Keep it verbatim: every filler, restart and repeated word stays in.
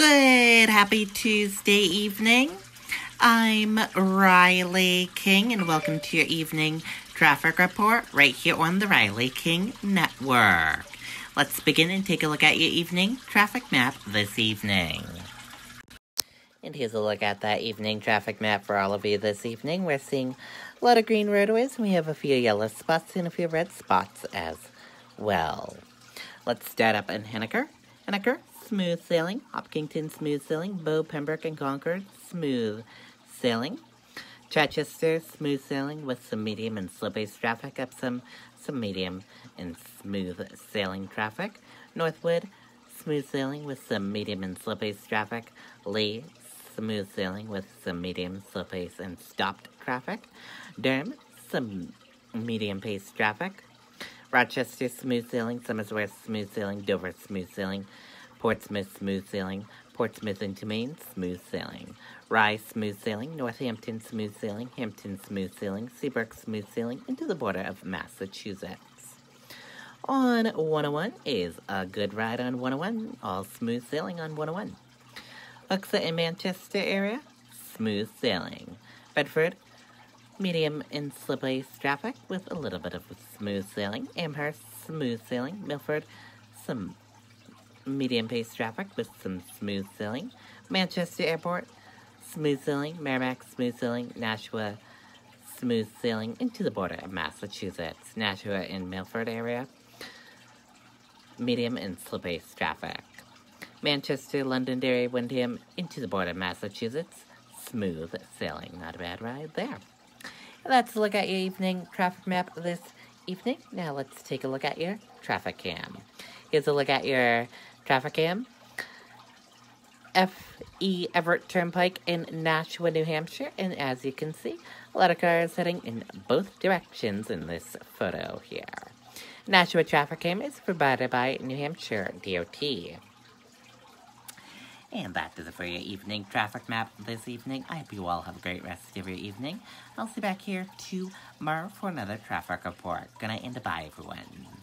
Good, happy Tuesday evening. I'm Riley King, and welcome to your evening traffic report right here on the Riley King Network. Let's begin and take a look at your evening traffic map this evening. And here's a look at that evening traffic map for all of you this evening. We're seeing a lot of green roadways, and we have a few yellow spots and a few red spots as well. Let's start up in Henniker. Henniker, smooth sailing. Hopkinton, smooth sailing. Bow, Pembroke, and Concord, smooth sailing. Chichester, smooth sailing with some medium and slow-paced traffic. Epsom, some medium and smooth sailing traffic. Northwood, smooth sailing with some medium and slow-paced traffic. Lee, smooth sailing with some medium, slow-paced, and stopped traffic. Durham, some medium-paced traffic. Rochester, smooth sailing. Somersworth, smooth sailing. Dover, smooth sailing. Portsmouth, smooth sailing. Portsmouth into Maine, smooth sailing. Rye, smooth sailing. Northampton, smooth sailing. Hampton, smooth sailing. Seabrook, smooth sailing into the border of Massachusetts. On one oh one is a good ride on one oh one. All smooth sailing on one oh one. Hooksett and Manchester area, smooth sailing. Bedford, medium and slow-paced traffic with a little bit of smooth sailing. Amherst, smooth sailing. Milford, some medium-paced traffic with some smooth sailing. Manchester Airport, smooth sailing. Merrimack, smooth sailing. Nashua, smooth sailing into the border of Massachusetts. Nashua and Milford area, medium and slow-paced traffic. Manchester, Londonderry, Windham into the border of Massachusetts, smooth sailing. Not a bad ride there. Let's look at your evening traffic map this evening. Now let's take a look at your traffic cam. Here's a look at your traffic cam. F E Everett Turnpike in Nashua, New Hampshire. And as you can see, a lot of cars heading in both directions in this photo here. Nashua traffic cam is provided by New Hampshire D O T. And that does it for your evening traffic map this evening. I hope you all have a great rest of your evening. I'll see you back here tomorrow for another traffic report. Good night and bye, everyone.